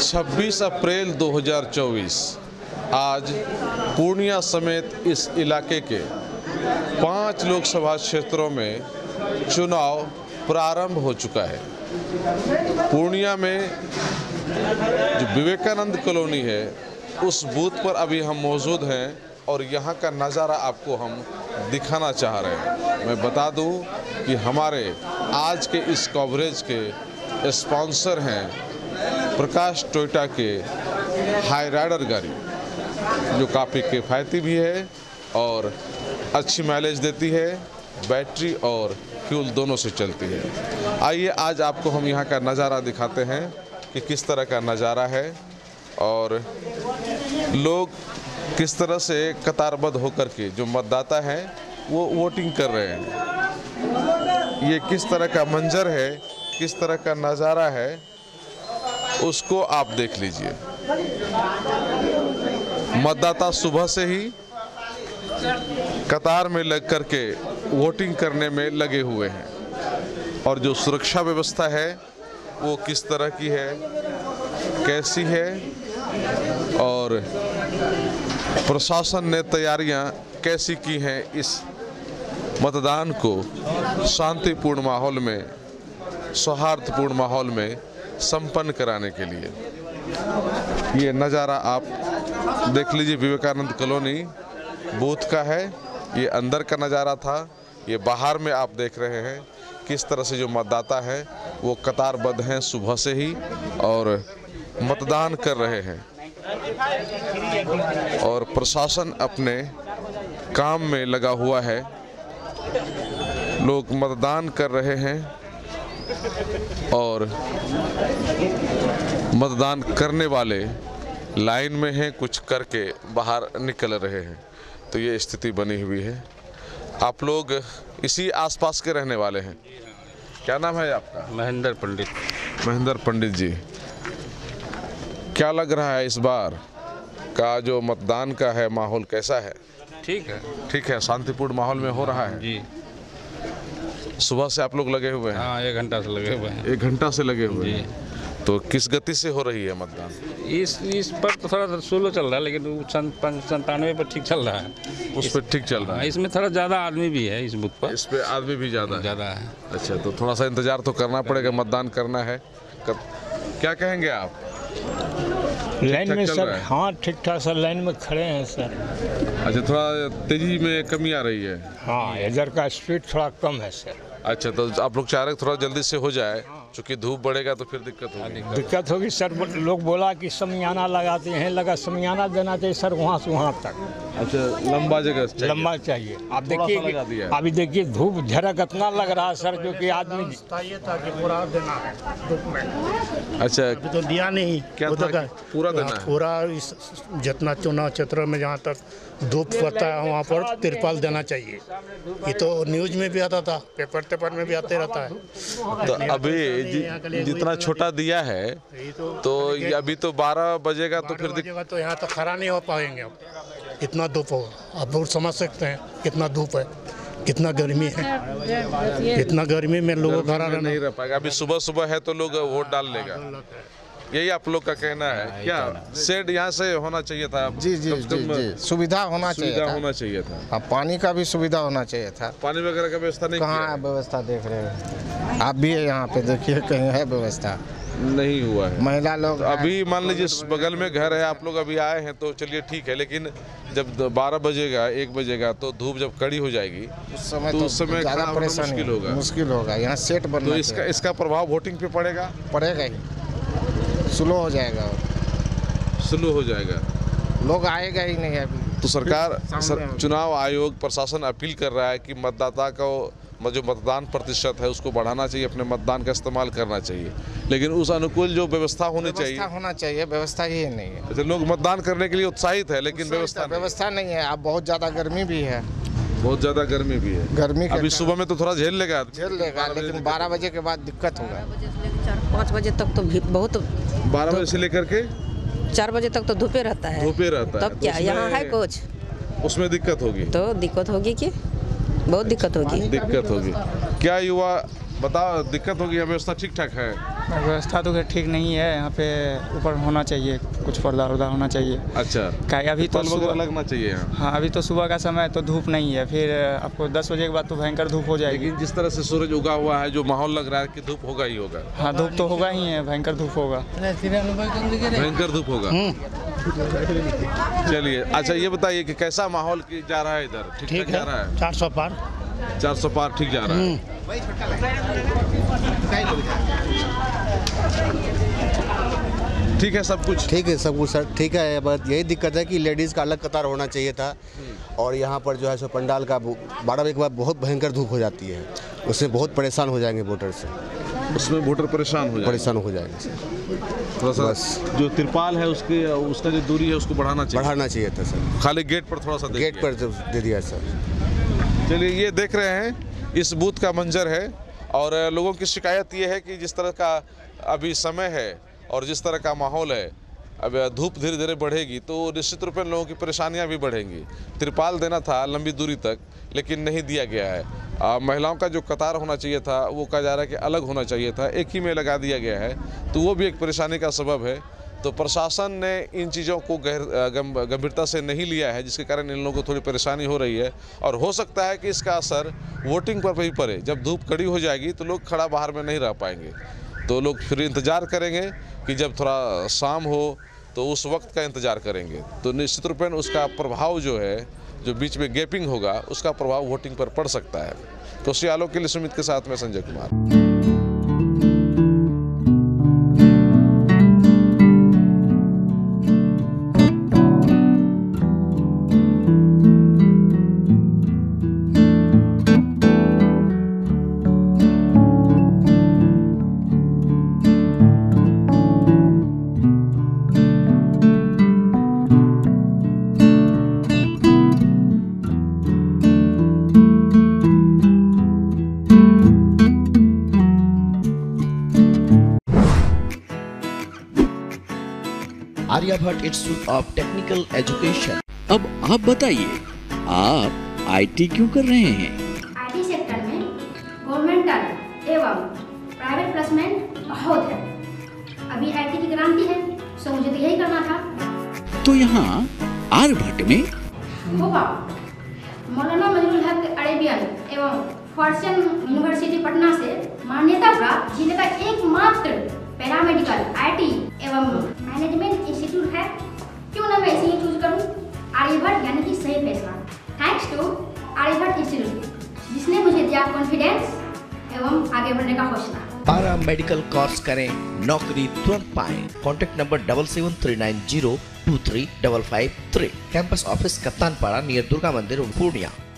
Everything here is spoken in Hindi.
26 अप्रैल 2024 आज पूर्णिया समेत इस इलाके के 5 लोकसभा क्षेत्रों में चुनाव प्रारंभ हो चुका है। पूर्णिया में जो विवेकानंद कॉलोनी है उस बूथ पर अभी हम मौजूद हैं और यहाँ का नज़ारा आपको हम दिखाना चाह रहे हैं। मैं बता दूं कि हमारे आज के इस कवरेज के स्पॉन्सर हैं प्रकाश टोयोटा के हाई राइडर गाड़ी, जो काफ़ी किफ़ायती भी है और अच्छी माइलेज देती है, बैटरी और फ्यूल दोनों से चलती है। आइए आज आपको हम यहाँ का नज़ारा दिखाते हैं कि किस तरह का नज़ारा है और लोग किस तरह से कतारबद्ध होकर के जो मतदाता हैं वो वोटिंग कर रहे हैं। ये किस तरह का मंजर है, किस तरह का नज़ारा है, उसको आप देख लीजिए। मतदाता सुबह से ही कतार में लग कर के वोटिंग करने में लगे हुए हैं और जो सुरक्षा व्यवस्था है वो किस तरह की है, कैसी है और प्रशासन ने तैयारियां कैसी की हैं इस मतदान को शांतिपूर्ण माहौल में, सौहार्दपूर्ण माहौल में संपन्न कराने के लिए। ये नज़ारा आप देख लीजिए, विवेकानंद कॉलोनी बूथ का है। ये अंदर का नज़ारा था, ये बाहर में आप देख रहे हैं किस तरह से जो मतदाता हैं वो कतारबद्ध हैं सुबह से ही और मतदान कर रहे हैं और प्रशासन अपने काम में लगा हुआ है। लोग मतदान कर रहे हैं और मतदान करने वाले लाइन में हैं, कुछ करके बाहर निकल रहे हैं। तो ये स्थिति बनी हुई है। आप लोग इसी आसपास के रहने वाले हैं। क्या नाम है आपका? महेंद्र पंडित। महेंद्र पंडित जी, क्या लग रहा है इस बार का जो मतदान का है माहौल कैसा है? ठीक है, ठीक है, शांतिपूर्ण माहौल में हो रहा है जी। सुबह से आप लोग लगे हुए हैं? हाँ, 1 घंटा से लगे हुए हैं। 1 घंटा से लगे हुए जी। हैं। तो किस गति से हो रही है मतदान? इस पर तो थोड़ा स्लो चल रहा है, लेकिन 97 पर ठीक चल रहा है। उस पर ठीक चल रहा है। इसमें थोड़ा ज़्यादा आदमी भी है, इस बूथ पर इस पे आदमी भी ज़्यादा है। अच्छा, तो थोड़ा सा इंतजार तो करना पड़ेगा, मतदान करना है। क्या कहेंगे आप? लाइन में सर? हाँ, ठीक ठाक सर, लाइन में खड़े हैं सर। अच्छा, थोड़ा तेजी में कमी आ रही है? हाँ, इधर का स्पीड थोड़ा कम है सर। अच्छा, तो आप लोग चाह रहे थोड़ा जल्दी से हो जाए, क्योंकि धूप बढ़ेगा तो फिर दिक्कत होगी। दिक्कत होगी सर। लोग बोला कि समियाना लगाते हैं, लगा समियाना देना चाहिए सर, वहाँ से वहाँ तक। अच्छा, लंबा जगह चाहिए। लंबा चाहिए। आप देखिए, अभी देखिए धूप झरक इतना लग रहा है सर, जो कि आदमी था कि पूरा देना है धूप में। अच्छा, तो दिया नहीं, क्या था? पूरा देना है? पूरा इस जितना चुनाव क्षेत्र में जहाँ तक धूप पड़ता है वहाँ पर तिरपाल देना चाहिए। ये तो न्यूज में भी आता था, पेपर में भी आते रहता है। तो अभी जितना छोटा दिया है तो ये अभी तो 12 बजेगा तो फिर तो यहाँ तो खड़ा नहीं हो पाएंगे। अब इतना धूप होगा, आप लोग समझ सकते हैं कितना धूप है, कितना गर्मी है। इतना गर्मी में लोग खड़ा नहीं रह पाएगा। अभी सुबह सुबह है तो लोग वोट डाल लेगा, यही आप लोग का कहना है? क्या शेड यहाँ से होना चाहिए था? जी जी जी, सुविधा होना चाहिए था। हाँ, पानी का भी सुविधा होना चाहिए था। पानी वगैरह का व्यवस्था नहीं? कहाँ व्यवस्था देख रहे हैं आप भी? यहाँ पे देखिए कहीं है व्यवस्था? नहीं हुआ है। महिला लोग अभी मान लीजिए बगल में घर है, आप लोग अभी आए हैं तो चलिए ठीक है, लेकिन जब 12 बजेगा 1 बजेगा तो धूप जब कड़ी हो जाएगी उस समय तो उस समय ज़्यादा परेशानी मुश्किल होगा। यहाँ सेट बनना तो इसका प्रभाव वोटिंग पे पड़ेगा ही, स्लो हो जाएगा। स्लो हो जाएगा, लोग आएगा ही नहीं अभी। तो सरकार चुनाव आयोग प्रशासन अपील कर रहा है कि मतदाता को जो मतदान प्रतिशत है उसको बढ़ाना चाहिए, अपने मतदान का इस्तेमाल करना चाहिए, लेकिन उस अनुकूल जो व्यवस्था होनी चाहिए व्यवस्था ही नहीं है। अच्छा, लोग मतदान करने के लिए उत्साहित है लेकिन व्यवस्था नहीं है। अब बहुत ज़्यादा गर्मी भी है। बहुत ज़्यादा गर्मी भी है। गर्मी अभी सुबह में तो थोड़ा झेल लेगा, लेकिन 12 बजे के बाद दिक्कत होगा। 5 बजे तक तो बहुत 12 बजे से लेकर के 4 बजे तक तो धूपे रहता है। तब क्या यहाँ है कुछ? उसमें दिक्कत होगी। तो दिक्कत होगी कि बहुत दिक्कत होगी। क्या युवा बताओ, दिक्कत होगी? व्यवस्था ठीक ठाक है? व्यवस्था तो ठीक नहीं है यहाँ पे। ऊपर होना चाहिए कुछ पर्दा वर्दा होना चाहिए। अच्छा, क्या अभी तो सुबह लगना चाहिए यहाँ। हाँ, अभी तो सुबह का समय तो धूप नहीं है, फिर आपको 10 बजे के बाद तो भयंकर धूप हो जाएगी। लेकिन जिस तरह से सूरज उगा हुआ है, जो माहौल लग रहा है कि धूप होगा ही होगा। हाँ, धूप तो होगा ही है, भयंकर धूप होगा। भयंकर धूप होगा। चलिए, अच्छा ये बताइए कि कैसा माहौल जा रहा है इधर? ठीक जा रहा है? 400 पार 400 पार ठीक जा रहा है। ठीक है सब कुछ? ठीक है सब कुछ सर, ठीक है। बस यही दिक्कत है कि लेडीज़ का अलग कतार होना चाहिए था, और यहाँ पर जो है सो पंडाल का 12 बजे के बाद बहुत भयंकर धूप हो जाती है, उससे बहुत परेशान हो जाएंगे वोटर से। उसमें वोटर परेशान हो जाएंगे सर। थोड़ा सा बस जो तिरपाल है उसका जो दूरी है उसको बढ़ाना चाहिए था सर। खाली गेट पर थोड़ा सा गेट पर दे दिया सर। चलिए, ये देख रहे हैं इस बूथ का मंजर है, और लोगों की शिकायत ये है कि जिस तरह का अभी समय है और जिस तरह का माहौल है, अब धूप धीरे धीरे बढ़ेगी तो निश्चित रूप में लोगों की परेशानियां भी बढ़ेंगी। तिरपाल देना था लंबी दूरी तक, लेकिन नहीं दिया गया है। महिलाओं का जो कतार होना चाहिए था वो कहा जा रहा है कि अलग होना चाहिए था, एक ही में लगा दिया गया है, तो वो भी एक परेशानी का सबब है। तो प्रशासन ने इन चीज़ों को गंभीरता से नहीं लिया है, जिसके कारण इन लोगों को थोड़ी परेशानी हो रही है, और हो सकता है कि इसका असर वोटिंग पर भी पड़े। जब धूप कड़ी हो जाएगी तो लोग खड़ा बाहर में नहीं रह पाएंगे, तो लोग फिर इंतज़ार करेंगे कि जब थोड़ा शाम हो तो उस वक्त का इंतज़ार करेंगे। तो निश्चित रूप में उसका प्रभाव जो है, जो बीच में गैपिंग होगा, उसका प्रभाव वोटिंग पर पड़ सकता है। तो सियालों के लिए सुमित के साथ में Sanjay Kumar. Aryabhatta institute of technical education. अब आप बताइए, आप आईटी क्यों कर रहे हैं? आईटी सेक्टर में गवर्नमेंटल एवं प्राइवेट प्लेसमेंट बहुत है। अभी आईटी की क्रांति है, सो मुझे तो यही करना था। तो यहाँ आर्यभट्ट में होगा मौलाना मजरूल हक अरेबियन एवं फॉर्च्यून यूनिवर्सिटी पटना से मान्यता प्राप्त जिले का एकमात्र पैरामेडिकल आईटी एवं मैनेजमेंट इंस्टीट्यूट है। क्यों ना मैं इसे ही चूज करूं? आर्यभट्ट यानी कि सही फैसला। थैंक्स टू आर्यभट्ट इंस्टीट्यूट, जिसने मुझे दिया कॉन्फिडेंस एवं आगे बढ़ने का हौसला। पैरामेडिकल कोर्स करें, नौकरी तुरंत पाएं। Contact number 7739023553। Campus office Kaptanpara near Durga मंदिर पूर्णिया।